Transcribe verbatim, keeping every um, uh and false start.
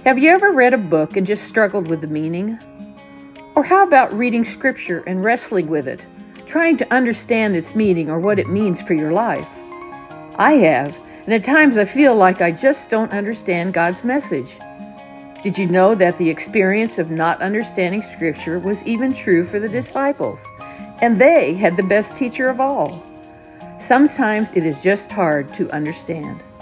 Have you ever read a book and just struggled with the meaning? Or how about reading scripture and wrestling with it, trying to understand its meaning or what it means for your life? I have, and at times I feel like I just don't understand God's message. Did you know that the experience of not understanding scripture was even true for the disciples, and they had the best teacher of all? Sometimes it is just hard to understand.